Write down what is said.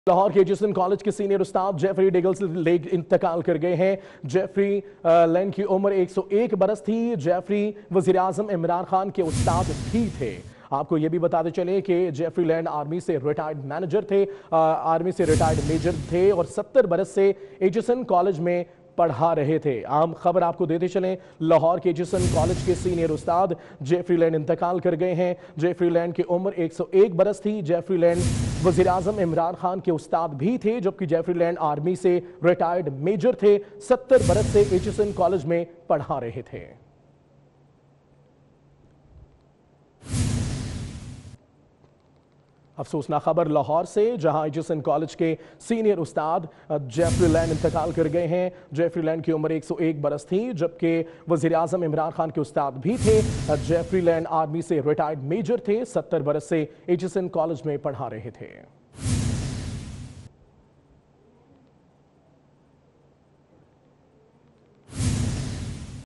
लाहौर के education college के senior उस्ताद जेफरी डगल्स लेग इंतकाल कर गए हैं। जेफरी लैन की उम्र 101 बरस थी। जेफरी वजीर आजम इमरान खान के उस्ताद भी थे। आपको यह भी बताते चले कि जेफरी लैंड आर्मी से रिटायर्ड मैनेजर थे, आर्मी से रिटायर्ड मेजर थे और 70 बरस से एजुकेशन कॉलेज में पढ़ा रहे थे। आम खबर आपको देते चलें, लाहौर के एजुकेशन कॉलेज के सीनियर उस्ताद जेफरी लैंड इंतकाल कर गए हैं। जेफरी लैंड की उम्र 101 बरस थी। जेफरी लैंड वजीर आजम इमरान खान के उस्ताद भी थे, जबकि जेफरी लैंड आर्मी से रिटायर्ड मेजर थे। 70 बरस से एजुकेशन कॉलेज में पढ़ा रहे थे। अफसोसनाक खबर लाहौर से, जहां एजुकेशन कॉलेज के सीनियर उस्ताद जेफरी लैंड इंतकाल कर गए हैं। जेफरी लैंड की उम्र 101 बरस थी, जबकि वजीर आजम इमरान खान के उस्ताद भी थे। जेफरी लैंड आर्मी से रिटायर्ड मेजर थे। 70 बरस से एजुकेशन कॉलेज में पढ़ा रहे थे।